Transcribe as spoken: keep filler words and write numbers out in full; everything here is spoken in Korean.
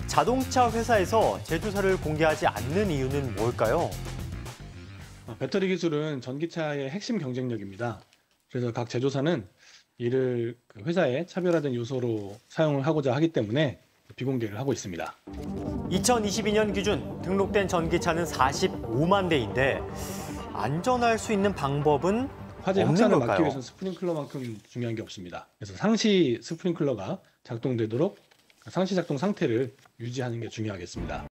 자동차 회사에서 제조사를 공개하지 않는 이유는 뭘까요? 배터리 기술은 전기차의 핵심 경쟁력입니다. 그래서 각 제조사는 이를 그 회사의 차별화된 요소로 사용을 하고자 하기 때문에 비공개를 하고 있습니다. 이천이십이 년 기준 등록된 전기차는 사십오만 대인데 안전할 수 있는 방법은 화재 없는 확산을 걸까요? 막기 위해서는 스프링클러만큼 중요한 게 없습니다. 그래서 상시 스프링클러가 작동되도록 상시 작동 상태를 유지하는 게 중요하겠습니다.